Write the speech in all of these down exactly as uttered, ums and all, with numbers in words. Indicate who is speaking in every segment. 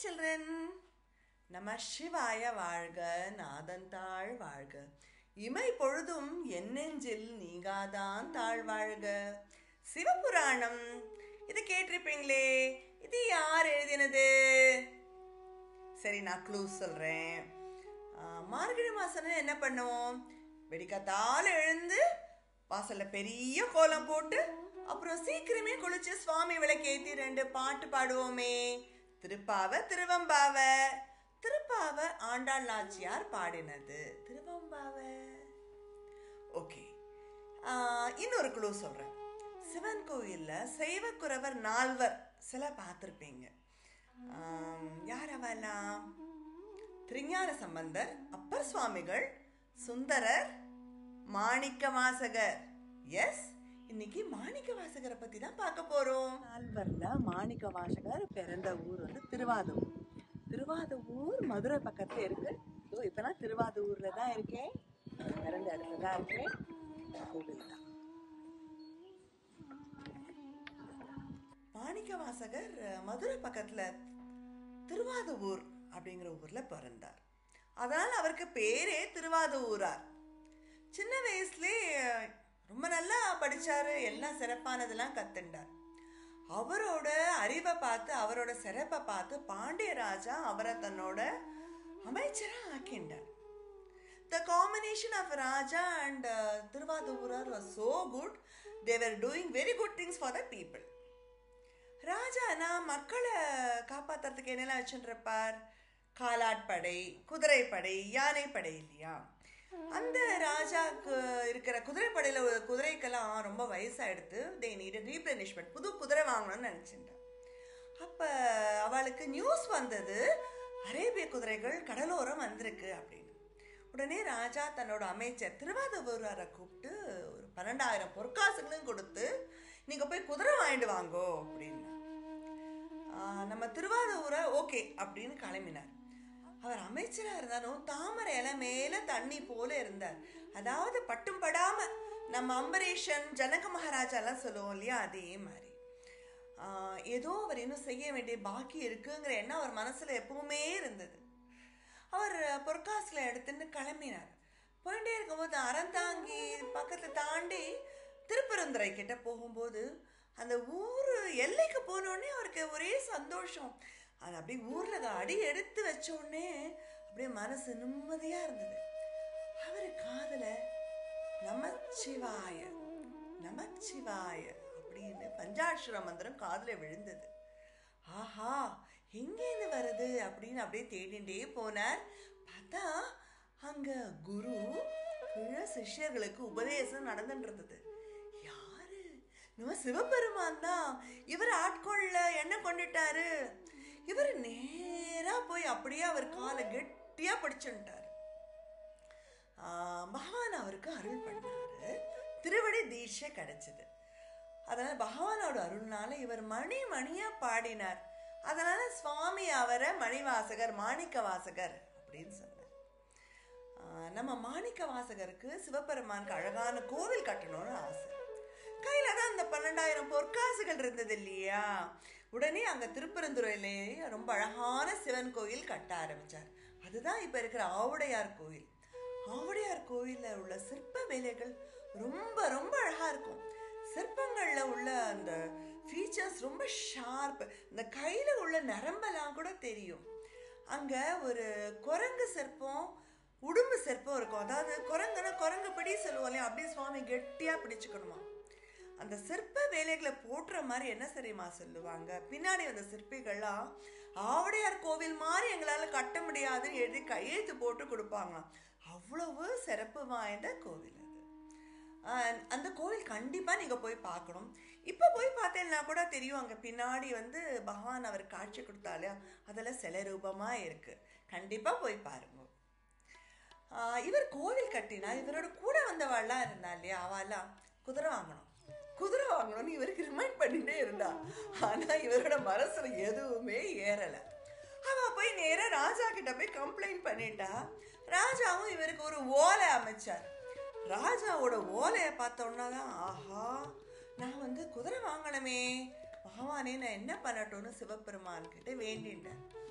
Speaker 1: children. Nama Shivaya Varga, Nadantal Varga. Imai Pordum, Yenenjil, Nigadan Tal Varga. Sivapuranam. This is K-Trippingle. This is yaar edinade. Seri na clue solren. Margari maasana enna pannuvom? Vedikathal எழுந்து வாசல்ல பெரிய கோலம் போட்டு அப்புறம் சீக்கிரமே குளிச்சு சுவாமி விளக்கேத்தி ரெண்டு பாட்டு பாடுவோமே. திருப்பாவ திருவம்பாவ. திருப்பாவ ஆண்டாள் நாச்சியார் பாடினது. திருவம்பாவ. ஓகே. இன்னொரு க்ளூ சொல்றேன். சிவன் கோயில்ல சைவக்குறவர் நால்வர் சில பார்த்திருப்பீங்க. யார் அவெல்லாம்? திருஞான சம்பந்தர், அப்பர் சுவாமிகள், சுந்தரர், மாணிக்கவாசகர். எஸ், இன்னைக்கு மாணிக்கவாசகரை பத்தி தான் பார்க்க போறோம். நால்வர்ல மாணிக்கவாசகர் பிறந்த ஊர் வந்து திருவாதூர். திருவாதூர் மதுரை பக்கத்துல இருக்கு. ஸோ இப்போ நான் திருவாதூர்ல தான் இருக்கேன். பிறந்த இடத்துல தான் இருக்கேன். கோவில் தான். மாணிக்கவாசகர் மதுரை பக்கத்துல திருவாதூர் அப்படிங்கிற ஊர்ல பிறந்தார். அதனால அவருக்கு பேரே திருவாதூரார். சின்ன வயசுலேயே ரொம்ப நல்லா படிச்சாரு. எல்லாம் சிறப்பானதெல்லாம் கத்துண்டார். அவரோட அறிவை பார்த்து அவரோட சிறப்பை பார்த்து பாண்டிய ராஜா அவரை தன்னோட அமைச்சரா ஆக்கிண்டார். The combination of Raja and uh, Tiruvadoorar was so good. They were doing very good things for the people. ராஜா நான் மக்களை காப்பாற்றுறதுக்கு என்னெல்லாம் வச்சுருப்பார்? காலாட்படை, குதிரைப்படை, யானைப்படை இல்லையா? அந்த ராஜாவுக்கு இருக்கிற குதிரைப்படையில் குதிரைக்கெல்லாம் ரொம்ப வயசாகிடுது. தே நீட் ரீப்ளனிஷ்மெண்ட், புது குதிரை வாங்கணும்னு நினச்சிட்டேன். அப்போ அவளுக்கு நியூஸ் வந்தது, அரேபிய குதிரைகள் கடலோரம் வந்திருக்கு அப்படின்னு. உடனே ராஜா தன்னோட அமைச்சர் திருவாதூராரை கூப்பிட்டு ஒரு பன்னெண்டாயிரம் பொற்காசுகளும் கொடுத்து நீங்கள் போய் குதிரை வாங்கிட்டு வாங்கோ அப்படின்னு. நம்ம திருவாதூரை ஓகே அப்படின்னு கிளம்பினார். அவர் அமைச்சராக இருந்தாலும் தாமரை இலை மேலே தண்ணி போல இருந்தார். அதாவது பட்டும் படாம நம்ம அம்பரீஷன், ஜனக மகாராஜாலாம் சொல்லுவோம் இல்லையா, அதே மாதிரி. ஏதோ அவர் இன்னும் செய்ய வேண்டிய பாக்கி இருக்குங்கிற எண்ணம் அவர் மனசில் எப்பவுமே இருந்தது. அவர் பொற்காசில் எடுத்துன்னு கிளம்பினார். போயிட்டே இருக்கும்போது அறந்தாங்கி பக்கத்தில் தாண்டி திருப்பரந்துரை கிட்ட போகும்போது அந்த ஊர் எல்லைக்கு போனோடனே அவருக்கு ஒரே சந்தோஷம். அது அப்படியே ஊரில் அடி எடுத்து வச்சோடனே அப்படியே மனசு நிம்மதியாக இருந்தது. அவர் காதில் நமச்சிவாய நமச்சிவாய அப்படின்னு பஞ்சாட்சர மந்திரம் காதில் விழுந்தது. ஆஹா, எங்கேருந்து வருது அப்படின்னு அப்படியே தேடிண்டே போனார். பார்த்தா அங்க குரு கீழே சிஷ்யர்களுக்கு உபதேசம் நடந்துட்டு இருந்தது. யாரு? நம்ம சிவபெருமான் தான். இவர் ஆட்கொள்ள என்ன கொண்டுட்டாரு. இவர் நேரா போய் அப்படியே அவர் காலை கெட்டியா பிடிச்சுட்டாரு. பகவான் அவருக்கு அருள் பண்ணாரு. திருவடி தீட்சை கிடைச்சது. அதனால பகவானோட அருள்னால இவர் மணி மணியா பாடினார். அதனால சுவாமி அவரை மணிவாசகர், மாணிக்கவாசகர் அப்படின்னு சொன்னார். நம்ம மாணிக்கவாசகருக்கு சிவபெருமானுக்கு அழகான கோவில் கட்டணும்னு ஆசை. கையில தான் அந்த பன்னெண்டாயிரம் பொற்காசுகள் இருந்தது இல்லையா? உடனே அங்க திருப்பரந்துரையிலேயே ரொம்ப அழகான சிவன் கோயில் கட்ட ஆரம்பிச்சார். அதுதான் இப்ப இருக்கிற ஆவுடையார் கோயில். ஆவுடையார் கோயில்ல உள்ள சிற்ப வேலைகள் ரொம்ப ரொம்ப அழகா இருக்கும். சிற்பங்கள்ல உள்ள அந்த ஃபீச்சர்ஸ் ரொம்ப ஷார்ப். இந்த கையில உள்ள நரம்பெல்லாம் கூட தெரியும். அங்க ஒரு குரங்கு சிற்பம், உடும்பு சிற்பம் இருக்கும். அதாவது குரங்குன்னா குரங்கு பிடி சொல்லுவோம் இல்லையா, அப்படியே சுவாமி கெட்டியா பிடிச்சுக்கணுமா. அந்த சிற்ப வேலைகளை போட்டுற மாதிரி என்ன சரிமா சொல்லுவாங்க, பின்னாடி அந்த சிற்பிகள்லாம் ஆவுடையார் கோவில் மாதிரி எங்களால கட்ட முடியாதுன்னு எழுதி கையெழுத்து போட்டு கொடுப்பாங்க. அவ்வளவு சிறப்பு வாய்ந்த கோவில் அது. அந்த கோவில் கண்டிப்பாக நீங்கள் போய் பார்க்கணும். இப்போ போய் பார்த்தேன்னா கூட தெரியும், அங்கே பின்னாடி வந்து பகவான் அவர் காட்சி கொடுத்தாலே அதில் சில ரூபமாக இருக்குது. கண்டிப்பாக போய் பாருங்க. இவர் கோவில் கட்டினா இவரோட கூட வந்தவாள்லாம் இருந்தா இல்லையா, அவெல்லாம் குதிரை வாங்கணும் குதிரை வாங்கணும்னு இவருக்கு ரிமைண்ட் பண்ணிட்டே இருந்தா. ஆனால் இவரோட மனசுல எதுவுமே ஏறலை. அவன் போய் நேராக ராஜா கிட்ட போய் கம்ப்ளைண்ட் பண்ணிட்டா. ராஜாவும் இவருக்கு ஒரு ஓலை அமைச்சார். ராஜாவோட ஓலையை பார்த்தோன்னா தான், ஆஹா, நான் வந்து குதிரை வாங்கணுமே, பகவானே நான் என்ன பண்ணட்டும்னு சிவபெருமான் கிட்ட வேண்டிட்டேன்.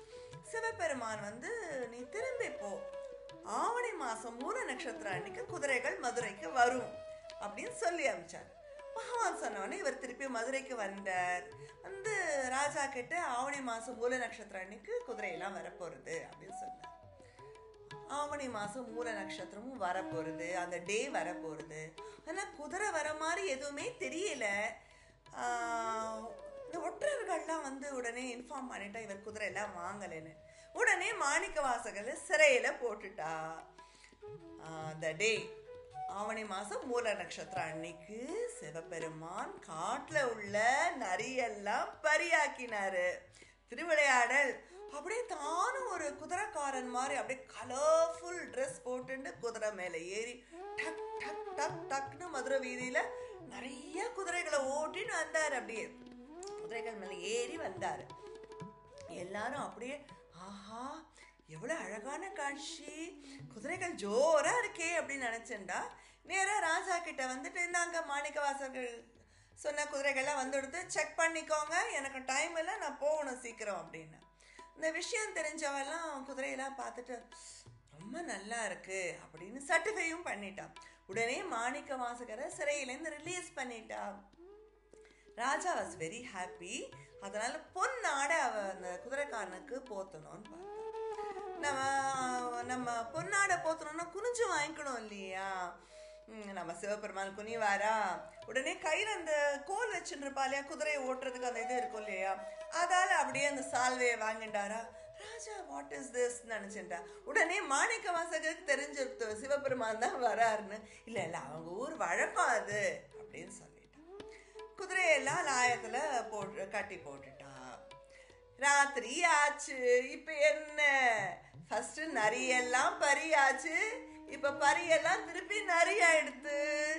Speaker 1: சிவபெருமான் வந்து நீ திரும்பி போ, ஆவணி மாசம் மூல நட்சத்திரம் அன்னைக்கு குதிரைகள் மதுரைக்கு வரும் அப்படின்னு சொல்லி அனுப்பிச்சார். பகவான் சொன்னோடனே இவர் திருப்பி மதுரைக்கு வந்தார். வந்து ராஜா கிட்ட ஆவணி மாசம் மூல நட்சத்திரம் அன்னைக்கு குதிரையெல்லாம் வரப்போறது அப்படின்னு சொன்னார். ஆவணி மாசம் மூல நட்சத்திரமும் வரப்போறது, அந்த டே வரப்போறது. ஆனா குதிரை வர மாதிரி எதுவுமே தெரியல. இந்த ஒற்றர்கள்லாம் வந்து உடனே இன்ஃபார்ம் பண்ணிட்டா இவர் குதிரை எல்லாம் வாங்கலைன்னு. உடனே மாணிக்கவாசகர் சிறையில போட்டுட்டா. அந்த டே ஆவணி மாசம் மூல நட்சத்திரம் அன்னைக்கு சிவபெருமான் காட்டுல உள்ள நரியெல்லாம் பரியாக்கினாரு. திருவிளையாடல் அப்படியே தானும் ஒரு குதிரைக்காரன் மாதிரி அப்படியே கலர்ஃபுல் ட்ரெஸ் போட்டு குதிரை மேல ஏறி டக் டக் டக் டக்னு மதுரை வீதியில நிறைய குதிரைகளை ஓட்டின்னு வந்தாரு. அப்படியே குதிரைகள் மேல ஏறி வந்தாரு. எல்லாரும் அப்படியே ஆஹா எவ்வளவு அழகான காட்சி, குதிரைகள் ஜோரா இருக்கே அப்படின்னு நினைச்சேன்டா. நேரா ராஜா கிட்ட வந்துட்டு இருந்தாங்க, மாணிக்கவாசகர் சொன்ன குதிரைகள்லாம் வந்து எடுத்து செக் பண்ணிக்கோங்க, எனக்கு டைம் இல்லை, நான் போகணும் சீக்கிரம் அப்படின்னு. இந்த விஷயம் தெரிஞ்சவெல்லாம் குதிரையெல்லாம் பார்த்துட்டு ரொம்ப நல்லா இருக்கு அப்படின்னு சர்டிஃபையும் பண்ணிட்டான். உடனே மாணிக்கவாசகரை சிறையிலேருந்து ரிலீஸ் பண்ணிட்டா. Raja was very happy. அதனால பொன்னாடை அவ அந்த குதிரைக்காரனுக்கு போத்தணும்னு பார்த்தா. நம்ம நம்ம பொன்னாடை போத்தணும்னா குனிஞ்சு வாங்கிக்கணும் இல்லையா? நம்ம சிவபெருமான் குனிவாரா? உடனே கையில அந்த கோல் வச்சுருப்பா இல்லையா, குதிரையை ஓட்டுறதுக்கு அந்த இது இருக்கும் இல்லையா, அதால அப்படியே அந்த சால்வையை வாங்கிட்டாரா. ராஜா வாட் இஸ் திஸ் நினைச்சுட்டா. உடனே மாணிக்கவாசகருக்கு தெரிஞ்சிருத்து சிவபெருமான் தான் வராருன்னு. இல்ல இல்ல அவங்க ஊர் வழக்கம் அது அப்படின்னு சொல்லிட்டான். குதிரையெல்லாம் லாயத்துல போட்டு கட்டி போட்டுட்டா. ராத்திரி ஆச்சு. இப்ப என்ன, ஃபர்ஸ்ட் நரியெல்லாம் பரியாச்சு, இப்ப பரியெல்லாம் திருப்பி நரியா எடுத்து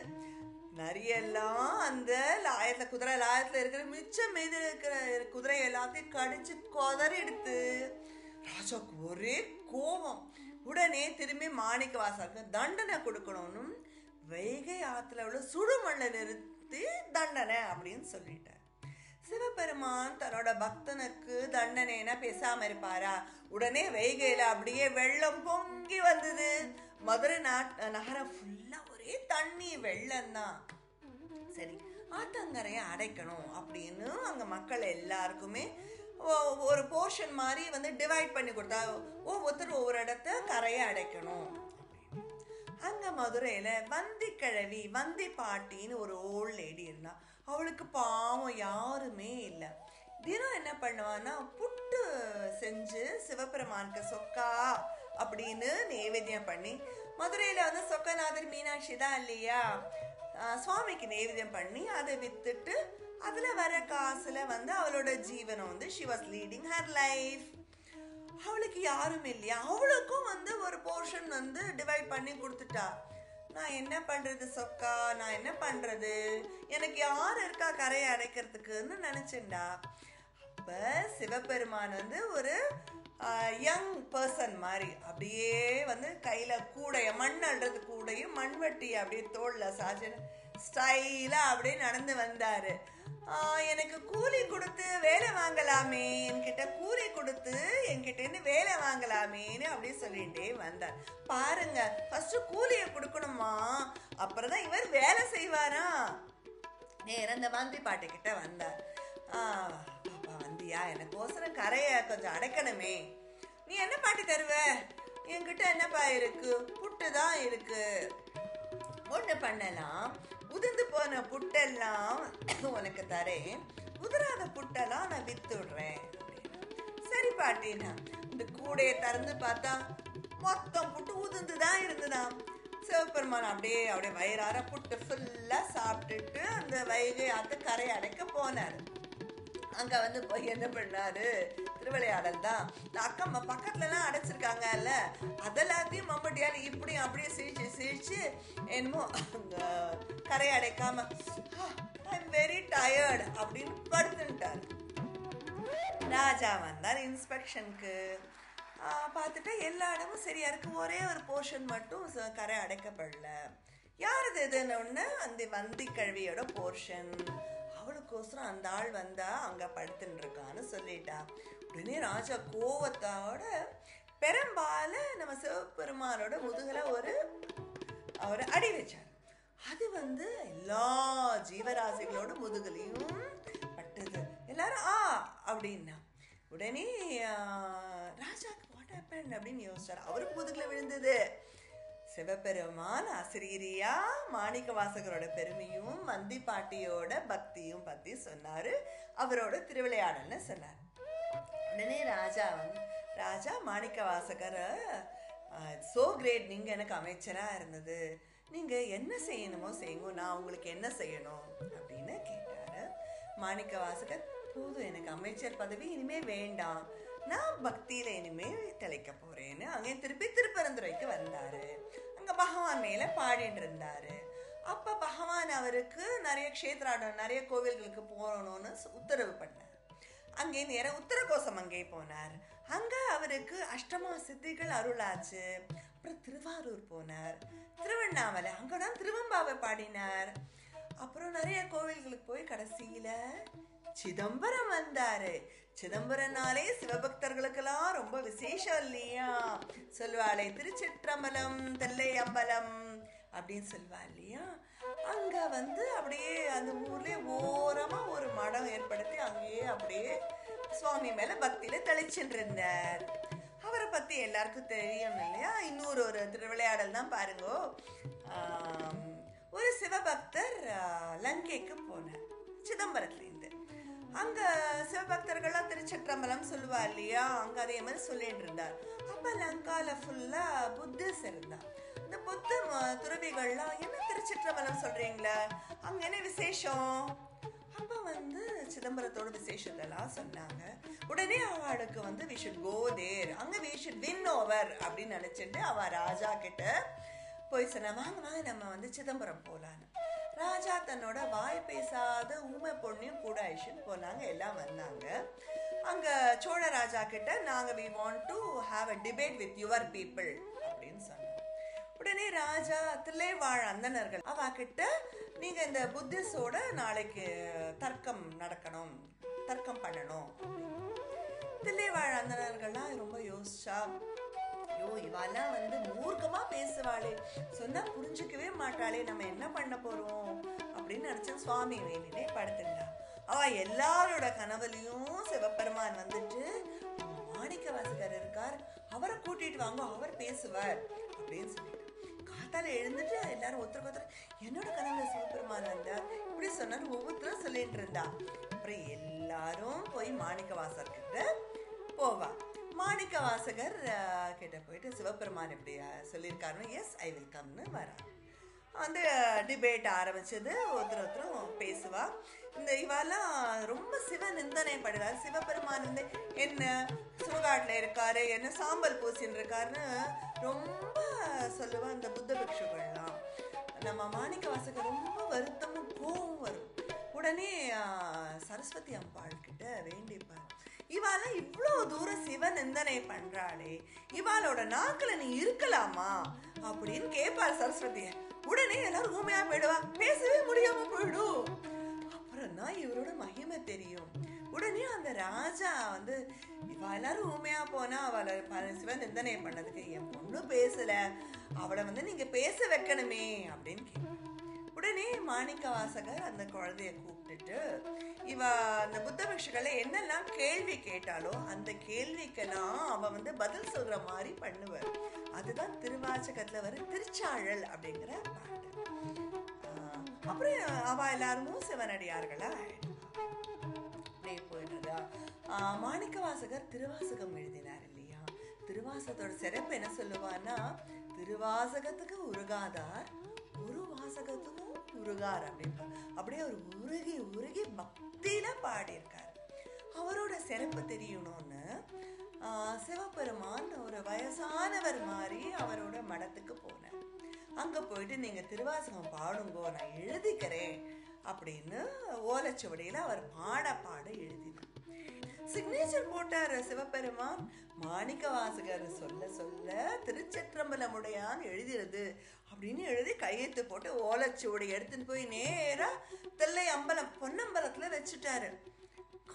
Speaker 1: நரியெல்லாம் அந்த லாயத்துல குதிரை லாயத்துல இருக்கிற மிச்சம் மீது இருக்கிற குதிரை எல்லாத்தையும் கடிச்சு கொதறி எடுத்து. ராஜாவுக்கு ஒரே கோபம். உடனே திரும்பி மாணிக்கவாசகருக்கு தண்டனை கொடுக்கணும்னு வைகை ஆத்துல உள்ள சுடுமண்ண நிறுத்தி தண்டனை அப்படின்னு சொல்லிட்டார். சிவபெருமான் தன்னோட பக்தனுக்கு தண்டனைனா பேசாம இருப்பாரா? உடனே வைகையில அப்படியே வெள்ளம் பொங்கி வந்தது. மதுரை நகரம் ஃபுல்லா ஒரே தண்ணி வெள்ளம் தான். சரி, ஆத்தங்கரையை அடைக்கணும் அப்படின்னு அங்க மக்கள் எல்லாருக்குமே ஒரு போர்ஷன் மாதிரி வந்து டிவைட் பண்ணி கொடுத்தா, ஒவ்வொருத்தர் ஒவ்வொரு இடத்த கரையை அடைக்கணும். அங்க மதுரையில வந்தி கிழவி வந்தி பாட்டின்னு ஒரு ஓல்ட் லேடி இருந்தா. அவளுக்கு பாவம் யாருமே இல்லை. தினம் என்ன பண்ணுவான்னா புட்டு செஞ்சு சிவபெருமானுக்கு சொக்கா அப்படின்னு நைவேத்தியம் பண்ணி, மதுரையில வந்து சொக்கநாதர் மீனாட்சி தான் இல்லையா, சுவாமிக்கு நைவேத்தியம் பண்ணி அதை வித்துட்டு அதுல வர காசுல வந்து அவளோட ஜீவனம் வந்து she was leading her life. அவளுக்கு யாரும் இல்லையா, அவளுக்கும் வந்து ஒரு போர்ஷன் வந்து டிவைட் பண்ணி கொடுத்துட்டா. நான் என்ன பண்றது சொக்கா, நான் என்ன பண்றது, எனக்கு யார் இருக்கா கரையை அடைக்கிறதுக்குன்னு நினைச்சேன்டா. அப்ப சிவபெருமான் வந்து ஒரு யங் பர்சன் மாதிரி அப்படியே வந்து கையில கூடைய மண் அள்ளுறது கூடையும் மண்வெட்டி அப்படியே தோல்ல சாஜ ஸ்டைலா அப்படியே நடந்து வந்தாரு. எனக்கு கூலி கொடுத்து வேலை வாங்கலாமே, என்கிட்ட கூலி கொடுத்து என்கிட்ட இருந்து வேலை வாங்கலாமேன்னு அப்படியே சொல்லிட்டே வந்தார். பாருங்க, ஃபர்ஸ்ட் கூலிய கொடுக்கணுமா, அப்புறம் தான் இவர் வேலை செய்வாரா. நேர அந்த வந்தி பாட்டு கிட்ட வந்தார். ஆஹ் பாப்பா வந்தியா, எனக்கு ஓசரம் கரைய கொஞ்சம் அடைக்கணுமே, நீ என்ன பாட்டு தருவ, என்கிட்ட என்னப்பா இருக்கு, புட்டு தான் இருக்கு, ஒண்ணு பண்ணலாம், உதிர்ந்து போன புட்டெல்லாம் உனக்கு தரேன், உதிராத புட்டெல்லாம் நான் வித்து விடுறேன். சரி பாட்டினா இந்த கூடைய திறந்து பார்த்தா மொத்தம் புட்டு உதிர்ந்துதான் இருந்துதான். சிவபெருமான் அப்படியே அப்படியே வயிறார புட்டு ஃபுல்லா சாப்பிட்டுட்டு அந்த வைகை ஆத்து கரை அடைக்க போனாரு. அங்க வந்து போய் என்ன பண்ணாரு, திருவிளையாடல் தான். இந்த அக்கம் பக்கத்துல எல்லாம் அடைச்சிருக்காங்கல்ல, அதெல்லாத்தையும் மம்பட்டியால இப்படியும் அப்படியே சிரிச்சு சிரிச்சு என்னமோ கரை அடைக்காம ஐம் வெரி டயர்டு அப்படின்னு படுத்துட்டாரு. ராஜா வந்தார் இன்ஸ்பெக்ஷனுக்கு. பார்த்துட்டா எல்லா இடமும் சரியா இருக்கு, ஒரே ஒரு போர்ஷன் மட்டும் கரை அடைக்கப்படல. யாருது இதுன்னு ஒண்ணு, அந்த வந்தி கழுவியோட போர்ஷன். அவளுக்கோசரம் அந்த ஆள் வந்தா அங்க படுத்துட்டு இருக்கான்னு சொல்லிட்டா. உடனே ராஜா கோவத்தோட பெரும்பால நம்ம சிவபெருமானோட முதுகுல ஒரு ஒரு அடி வச்சார். அது வந்து எல்லா ஜீவராசிகளோட முதுகலையும் பட்டது. எல்லாரும் ஆ அப்படின்னா உடனே ராஜாக்கு வாட் ஹேப்பன் அப்படின்னு யோசிச்சார். அவருக்கு முதுகுல விழுந்தது. சிவபெருமான் அசிரீரியா மாணிக்கவாசகரோட பெருமையும் வந்தி பாட்டியோட பக்தியும் பத்தி சொன்னாரு, அவரோட திருவிளையாடல்னு சொன்னார். உடனே ராஜா வந்து ராஜா மாணிக்கவாசகர் சோ கிரேட், நீங்க எனக்கு அமைச்சரா இருந்தது, நீங்க என்ன செய்யணுமோ செய்யுங்க, நான் உங்களுக்கு என்ன செய்யணும் அப்படின்னு கேட்டாரு. மாணிக்கவாசகர், போதும் எனக்கு அமைச்சர் பதவி இனிமே வேண்டாம், நான் பக்தியில இனிமே திளைக்க போறேன்னு அங்கே திருப்பி திருப்பரந்துரைக்கு வந்தாரு. அங்க பகவான் மேல பாடிட்டு இருந்தாரு. அப்ப பகவான் அவருக்கு நிறைய க்ஷேத்ராடம் நிறைய கோவில்களுக்கு போகணும்னு உத்தரவு பண்ணார். அங்கே நேர உத்தரகோசம் அங்கே போனார். அங்க அவருக்கு அஷ்டமா சித்திகள் அருளாச்சு. அப்புறம் திருவாரூர் போனார், திருவண்ணாமலை, அங்கதான் திருவம்பாவை பாடினார். அப்புறம் நிறைய கோவில்களுக்கு போய் கடைசியில சிதம்பரம் வந்தாரு. சிதம்பரம்னாலே சிவபக்தர்களுக்கெல்லாம் ரொம்ப விசேஷம் இல்லையா, சொல்லுவாளே திருச்சிற்றம்பலம் தெல்லை அம்பலம் அப்படின்னு சொல்லுவா இல்லையா. அங்க வந்து அப்படியே அந்த ஊர்லயே ஓரமா ஒரு மடம் ஏற்படுத்தி அங்கேயே அப்படியே சுவாமி மேல பக்தியில தெளிச்சுட்டு இருந்தார். அவரை பத்தி எல்லாருக்கும் தெரியும் இல்லையா. இன்னொரு ஒரு திருவிளையாடல் தான் பாருங்க. ஒரு சிவபக்தர் லங்கைக்கு போனார் சிதம்பரத்துல இருந்து. அங்க சிவபக்தர்கள்லாம் திருச்சிற்றம்பலம் சொல்லுவா இல்லையா, அங்க அதே மாதிரி சொல்லிட்டு இருந்தார். அப்ப லங்கால ஃபுல்லா புத்திஸ் இருந்தார். இந்த புத்த துறவிகள்லாம் என்ன திருச்சிற்றம்பலம் சொல்றீங்களா, அங்க என்ன விசேஷம்? அப்ப வந்து சிதம்பரத்தோட விசேஷத்தெல்லாம் சொன்னாங்க. உடனே அவளுக்கு வந்து we should go there, அங்க we should win over அப்படின்னு நினைச்சிட்டு அவ ராஜா கிட்ட போய் சொன்னா, வாங்க வாங்க நம்ம வந்து சிதம்பரம் போலான்னு. ராஜா தன்னோட வாய் பேசாத ஊமை பொண்ணையும் கூட ஐஷன் போனாங்க. எல்லாம் வந்தாங்க. அங்க சோழ ராஜா கிட்ட நாங்க we want to have a debate with your people அப்படின்னு சொன்னாங்க. உடனே ராஜா தில்லைவாழ் அந்தணர்கள் அவ கிட்ட, நீங்க இந்த புத்திஸோட நாளைக்கு தர்க்கம் நடக்கணும், தர்க்கம் பண்ணணும். தில்லைவாழ் அந்தணர்கள்லாம் ரொம்ப யோசிச்சா, ஐயோ இவாலாம் வந்து மூர்க்கமா பேசுவாளே, சொன்னா புரிஞ்சுக்கவே மாட்டாளே, நம்ம என்ன பண்ண போறோம் அப்படின்னு நினைச்சா சுவாமி வேணினே படுத்துட்டா. அவ எல்லாரோட கனவுலையும் சிவபெருமான் வந்துட்டு மாணிக்கவாசகர் இருக்கார், அவரை கூட்டிட்டு வாங்க, அவர் பேசுவார் அப்படின்னு சொல்லிட்டு காத்தால எழுந்துட்டு எல்லாரும் ஒருத்தருக்கு ஒருத்தர் என்னோட கனவுல சிவபெருமான் வந்தார் இப்படி சொன்னார் ஒவ்வொருத்தரும் சொல்லிட்டு இருந்தா. அப்புறம் எல்லாரும் போய் மாணிக்கவாசகர் கிட்ட போவா. மாணிக்கவாசகர் கிட்ட போயிட்டு சிவபெருமான் எப்படி சொல்லியிருக்காருன்னு எஸ் ஐ வில் கம்னு வரா. அந்த டிபேட் ஆரம்பிச்சது. ஒருத்தர் ஒருத்தரும் பேசுவா. இந்த இவாலாம் ரொம்ப சிவ நிந்தனை படுறாரு. சிவபெருமான் வந்து என்ன சுடுகாட்டில் இருக்காரு, என்ன சாம்பல் பூசின்னு இருக்காருன்னு ரொம்ப சொல்லுவா. இந்த புத்த பிக்ஷுகள்லாம் நம்ம மாணிக்கவாசகர் ரொம்ப வருத்தமும் கோவம் வரும். உடனே சரஸ்வதி அம்பாள் கிட்ட வேண்டிப்பார், இவால இவ்வளோ தூரம் சிவ நிந்தனை பண்றாளே, இவாளோட நாக்குல நீ இருக்கலாமா அப்படின்னு கேட்பார் சரஸ்வதிய. உடனே எல்லாரும் ஊமையா போயிடுவா, பேசவே முடியாம போயிடும். அப்புறம் தான் இவரோட மகிமை தெரியும். உடனே அந்த ராஜா வந்து, இவ எல்லாரும் ஊமையா போனா அவளை சிவ நிந்தனை பண்ணதுக்கு என் பொண்ணு பேசல, அவளை வந்து நீங்க பேச வைக்கணுமே அப்படின்னு கேட்பார். உடனே மாணிக்கவாசகர் அந்த குழந்தைய கூப்பிட்டுட்டு, இவ அந்த புத்த பிக்ஷுக்களை என்னெல்லாம் கேள்வி கேட்டாலோ அந்த கேள்விக்கெல்லாம் அவ வந்து பதில் சொல்ற மாதிரி பண்ணுவார். அதுதான் திருவாசகத்துல வர திருச்சாழல் அப்படிங்கிற பாட்டு. அப்புறம் அவ எல்லாரும் சிவனடியார்களா அப்படியே போயிடுறதா. ஆஹ் மாணிக்கவாசகர் திருவாசகம் எழுதினார் இல்லையா. திருவாசகத்தோட சிறப்பு என்ன சொல்லுவான்னா, திருவாசகத்துக்கு உருகாதார் ஒரு வாசகத்துக்கும் உருகார் அப்படின்னு அப்படியே அவர் உருகி உருகி பக்தியில பாடியிருக்காரு. அவரோட சிறப்பு தெரியணும்னு ஆஹ் சிவபெருமான் ஒரு வயசானவர் மாதிரி அவரோட மடத்துக்கு போனார். அங்க போயிட்டு நீங்க திருவாசகம் பாடுங்கோ, நான் எழுதிக்கிறேன் அப்படின்னு ஓலைச்சுவடியில அவர் பாட பாட எழுதினார். சிக்னேச்சர் போட்டார் சிவபெருமான். மாணிக்கவாசகர் சொல்ல சொல்ல திருச்சிற்றம்பலமுடையான் எழுதிறது அப்படின்னு எழுதி கையெழுத்து போட்டு ஓலைச்சுவடி எடுத்துட்டு போய் நேரா தில்லை அம்பலம் பொன்னம்பலத்துல வச்சுட்டாரு.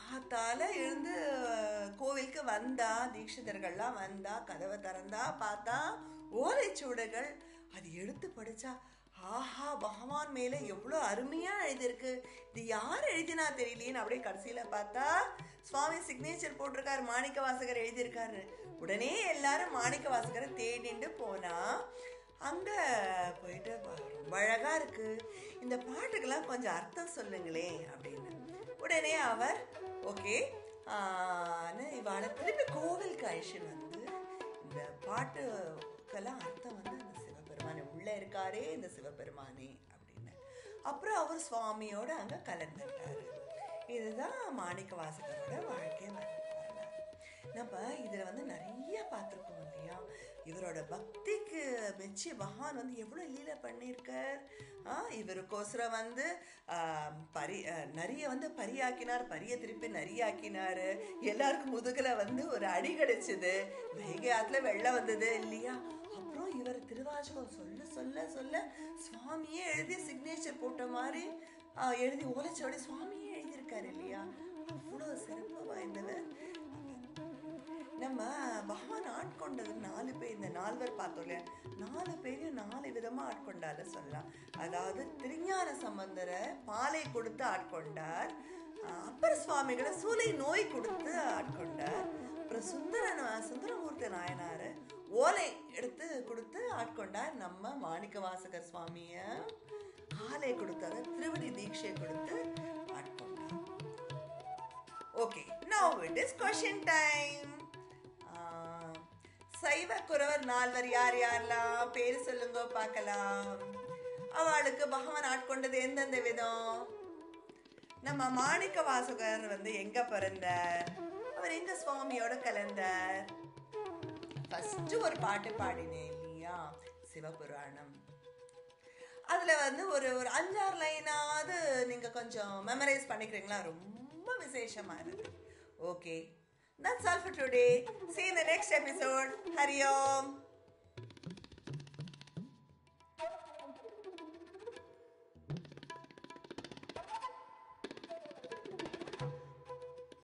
Speaker 1: காத்தால எழுந்து கோவிலுக்கு வந்தா, தீட்சிதர்கள்லாம் வந்தா, கதவை திறந்தா, பார்த்தா ஓலைச்சுவடுகள். அது எடுத்து படிச்சா, ஆஹா, பகவான் மேல எவ்வளோ அருமையா எழுதியிருக்கு, இது யார் எழுதினா தெரியலேன்னு அப்படியே கடைசியில பார்த்தா சுவாமி சிக்னேச்சர் போட்டிருக்காரு, மாணிக்கவாசகர் எழுதியிருக்காரு. உடனே எல்லாரும் மாணிக்கவாசகரை தேடிண்டு போனா, அங்க போயிட்டு ரொம்ப அழகா இருக்கு, இந்த பாட்டுக்கெல்லாம் கொஞ்சம் அர்த்தம் சொல்லுங்களே அப்படின்னு. உடனே அவர் ஓகே இவாளை திருப்பி கோவிலுக்கு அழிச்சுன்னு வந்து இந்த பாட்டுக்கெல்லாம் அர்த்தம் வந்து அந்த சிவபெருமானே உள்ள இருக்காரே இந்த சிவபெருமானே அப்படின்னு. அப்புறம் அவர் சுவாமியோட அங்க கலந்துட்டாரு. இதுதான் மாணிக்கவாசகரோட வாழ்க்கை வரலாறு. நம்ம இதுல வந்து நிறைய பார்த்துருக்கோம் இல்லையா. இவரோட பக்திக்கு மெச்சி பகவான் வந்து எவ்வளோ லீலை பண்ணியிருக்கார். இவருக்கோசரம் வந்து பரி நிறைய வந்து பரியாக்கினார், பரிய திருப்பி நரியாக்கினாரு. எல்லாருக்கும் முதுகுல வந்து ஒரு அடி கிடைச்சது, வைகை ஆத்துல வெள்ளம் வந்தது இல்லையா. அப்புறம் இவர் திருவாசகம் சொல்ல சொல்ல சொல்ல சுவாமியே எழுதி சிக்னேச்சர் போட்ட மாதிரி எழுதி ஓலைச்சோட சுவாமியே எழுதியிருக்காரு இல்லையா. அவ்வளோ சிறப்பு வாய்ந்தவர். நம்ம பகவான் ஆட்கொண்டது நாலு பேர், இந்த நால்வர் பார்த்தோம் இல்லையா, நாலு பேரையும் நாலு விதமா ஆட்கொண்டாரு சொல்லலாம். அதாவது திருஞான சம்பந்தரை பாலை கொடுத்து ஆட்கொண்டார், அப்பர் சுவாமிகளை சூளை நோய் கொடுத்து ஆட்கொண்டார், அப்புறம் சுந்தர சுந்தரமூர்த்தி நாயனாரு ஓலை எடுத்து கொடுத்து ஆட்கொண்டார், நம்ம மாணிக்கவாசகர் சுவாமிய காலை கொடுத்தாரு, திருவடி தீட்சை கொடுத்து ஆட்கொண்டார். Okay, now it is question time. சைவ குறவர் நால்வர் யார் யாரெல்லாம் பேரு சொல்லுங்க பார்க்கலாம். அவளுக்கு பகவான் ஆட்கொண்டது எந்தெந்த விதம்? நம்ம மாணிக்கவாசகர் வந்து எங்க பிறந்தார், அவர் எங்க சுவாமியோட கலந்தார்? ஃபர்ஸ்ட் ஒரு பாட்டு பாடினேன் இல்லையா, சிவபுராணம். அதுல வந்து ஒரு ஒரு அஞ்சாறு லைனாவது நீங்க கொஞ்சம் மெமரைஸ் பண்ணிக்கிறீங்களா? ரொம்ப விசேஷமா இருக்கு. Okay, that's all for today. See you in the next episode. Hari Om.